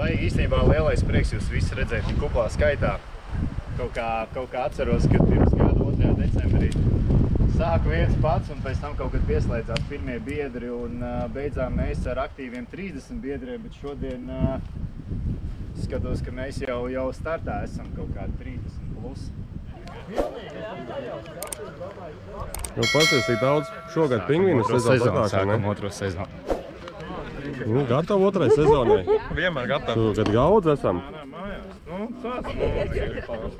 Baigi īstenībā lielais prieks jūs visi redzēt kuplā skaitā. Kaut kā atceros, kad pirms gada 2. decembrī sāku viens pats un pēc tam kaut kad pieslēdzās pirmie biedri un beidzām mēs ar aktīviem 30 biedriem, bet šodien skatos, ka mēs jau startā esam kaut kādi 30 plus. Nu, pasties, tik daudz šogad pingvīnu sezonu sākam otro sezonu. Nu, gatavu otrai sezonai. Vienmēr gatavu. Šogad gaudz esam. Nu, tāds,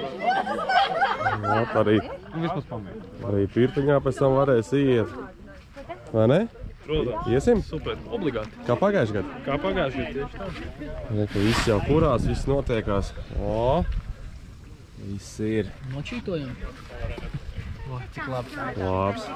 Arī pirtiņā pēc tam varēs iet. Vai ne? Protams. Iesim? Super, obligāti. Kā pagājuši gadu? Kā pagājuši gadu, tieši tā. Ka viss jau kurās, viss notiekās. O! Viss ir. Nočītojam. O, cik labs. Labs.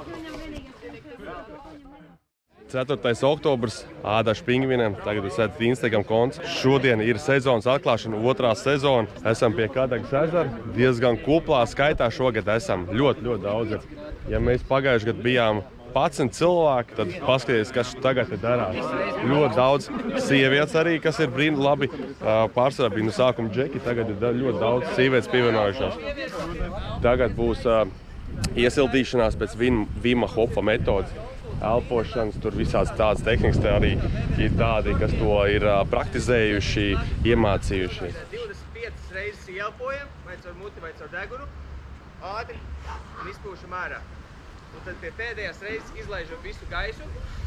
4. oktobrs Ādašu pingvīniem. Tagad jūs esat Instagram konts. Šodien ir sezonas atklāšana, 2. sezona. Esam pie Kadagas ezera. Diezgan kuplā skaitā šogad esam. Ļoti daudz. Ja mēs pagājuši gadu bijām 11 cilvēki, tad paskaties, kas tagad ir darās. Ļoti daudz sievietes arī, kas ir brīni labi. Pārsvarā bija no sākuma džeki, tagad ir ļoti daudz sievietes pievienojušās. Tagad būs iesildīšanās pēc Vima Hofa metodas. Elpošanas, tur visāds tādas tehnikas, te arī ir tādi, kas to ir praktizējuši, iemācījuši. 25 reizes ieelpojam, vai caur muti, vai caur degunu, ātri un izpūšam ārā. Un tad pie pēdējās reizes izlaižam visu gaisu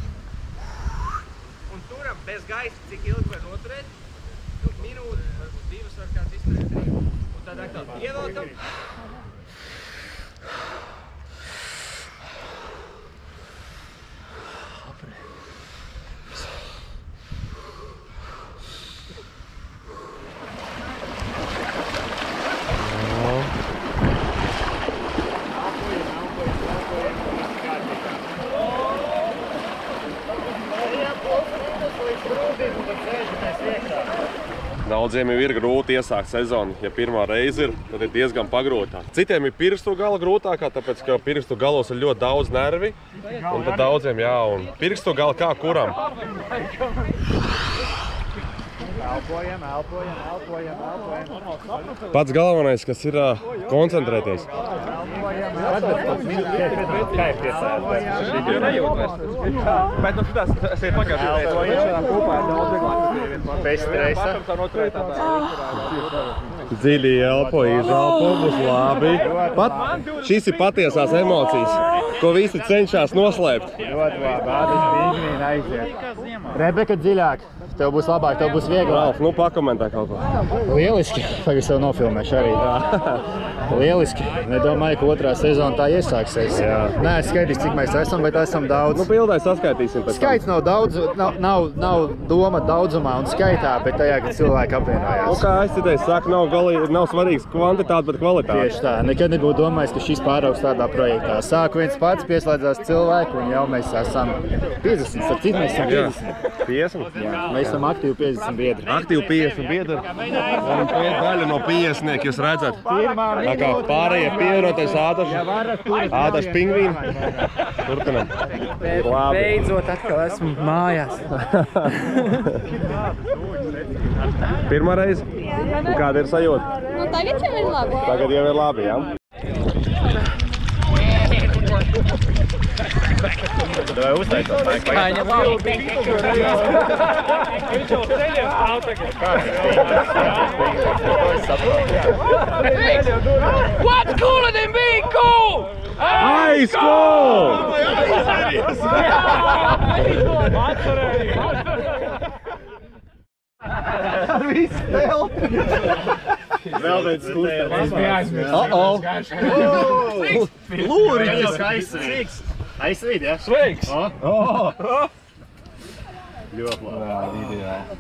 un turam bez gaisa, cik ilgi var noturēt. Nu, minūti, varbūt 2 var kāds izturēt arī. Un tad atkal ievelkam. Daudziem jau ir grūti iesākt sezonu. Ja pirmā reize ir, tad ir diezgan pagrūtāk. Citiem ir pirkstu gala grūtākā, tāpēc, ka pirkstu galos ir ļoti daudz nervi. Un tad daudziem un pirkstu gala kā kuram. Elpojam. Pats galvenais, kas ir koncentrēties. Kā ir piesēdēs? Bet nu šitās, es ir pagājuši. Bez stresa. Dziļi elpo, izelpo, būs labi. Šis ir patiesās emocijas, ko visi cenšas noslēpt. Ļoti labi, Ādašu pingvīni aiziet. Rebeka dziļāk. Tev būs labāk, tev būs vieglāk. Ralf, nu pakomentē kaut ko. Lieliski. Pagaid sev nofilmēšu arī. Lieliski. Nedomāju, ka 2. sezona tā iesāksies. Nē, es skaidrs, cik mēs esam, bet esam daudz. Nu, bildē saskaitīsim pēc tam. Skaits nav daudz, nav doma daudzumā un skaitā, bet tajā, kad cilvēki apvienojās. Nu, kā aizcitējis saka, nav svarīgs kvantitāte, bet kvalitāte. Tieši tā. Nekad nebūtu domājis, ka šis pāraugs tādā projektā. Sāku viens pats, pieslēdzās cilvēku un jau mēs esam 50. Starp citu, mēs esam 50. Jā, mēs esam aktīvi 50 biedri. Aktīvi 50 biedri. Un daļa no 50-nieki jūs redzat. Tā kā pārējie pievienoties Ādašu pingvīni. Turpinam. Beidzot atkal esmu mājās. Pirmā reize? Un kāda ir sajūta? Nu, tagad jau ir labi. Tagad jau ir labi, jā? Vai uztaisot? Kāņa valda. Viņš jau ceļiem stāv tagad. What's cooler than being cool? High school! Ar visu telti. Vēl viens skūstēlis. Es biju aizmirst. Lūriņas. Aizsvīd, ja? Sveiks! Ļoti labi.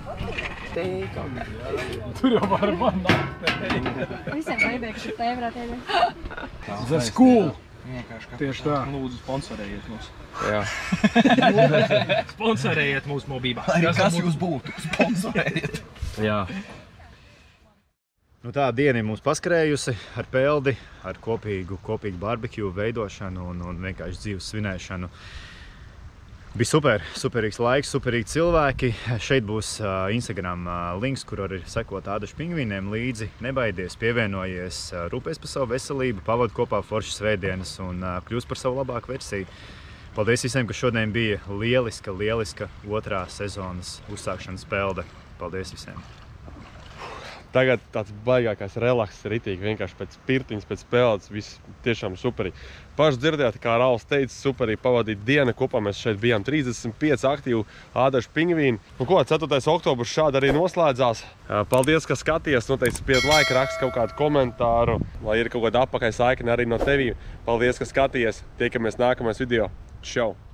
Tur jau var man Visiem paiepriekš ir tēvi varētu iedēt. That's cool! Tieši tā. Lūdzu, sponsorējiet mūs. Jā. Sponsorējiet mūsu mobībā. Arī kas jūs būtu? Sponsorējiet. Jā. Nu, tā diena ir mums paskrējusi ar peldi, ar kopīgu barbekju veidošanu un vienkārši dzīves svinēšanu. Bija superīgs laiks, superīgi cilvēki. Šeit būs Instagram links, kur arī sekot Ādašu pingvīniem līdzi. Nebaidies, pievienojies, rūpēs par savu veselību, pavadi kopā foršas svētdienas un kļūst par savu labāku versiju. Paldies visiem, ka šodien bija lieliska otrā sezonas uzsākšanas spēle. Paldies visiem! Tagad tāds baigākais relaks, ritīgi, vienkārši pēc pirtiņas, pēc spēles, viss tiešām superīgi. Paši dzirdējāt, kā Rauls teica, superīgi pavadīt dienu kopā. Mēs šeit bijām 35 aktīvi Ādašu pingvīni. Un ko, 4. oktobrs šādi arī noslēdzās. Paldies, ka skaties, noteikti spied laiku, rakst kaut kādu komentāru, lai ir kaut kāda apakaļ saikne arī no tevī. Paldies, ka skaties, tiekamies nākamais video. Čau!